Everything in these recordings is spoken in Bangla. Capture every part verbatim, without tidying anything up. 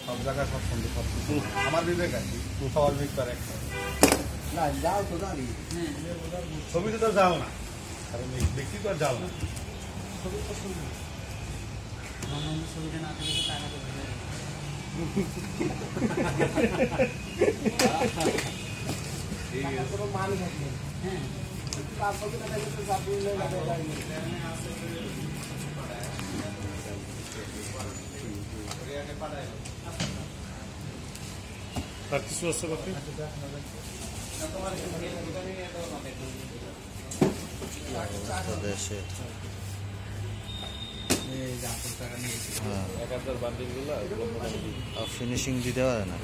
সব জায়গায় সব সুন্দর সব কিছু আমার বিবেক আছে সবার বিবেক করে একটা না যাও তো জানি ছবিতে তো যাও না কারণ ব্যক্তি তো আর যাও না ছবি তো সুন্দর ছবিটা না থাকলে টাকা তো মানুষ আছে হ্যাঁ আর কিছু আছে বাকি দেশে ফিনিশিং দিতে পারে না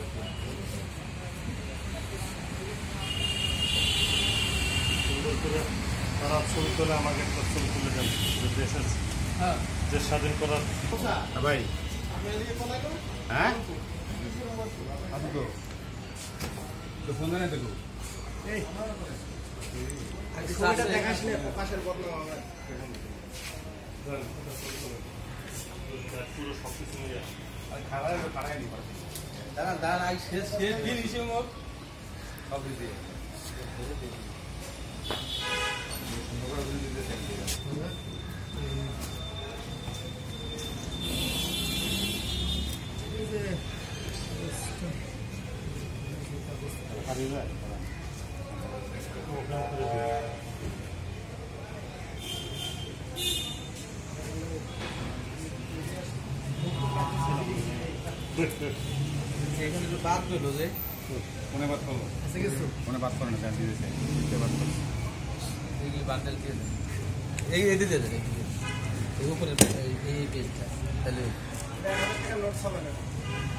খারাপ ছবি তোলে আমাকে একটা ছবি তুলে দেন দেশের দেশ স্বাধীন করার ভাই হ্যাঁ আচ্ছা তো তো ফোন দেন দেখো এই ছবিটা দেখাস না প্রকাশের বদলে হবে পুরো সব কিছু নিয়ে আর খাবার পাঠাই নি দাঁড়া দাঁড়া আই শেষ শেষ দিন হিসেবে মোট সব দিয়ে এখানে তো বাদ করলো যে কোনে বাদ করলো কোনে বাদ করলো না দিয়েছে বাদ করলো এইগুলি বাদ দিতে এই এতে দিয়ে দেবে এই উপরে এই পেজটা তাহলে নোটস হবে না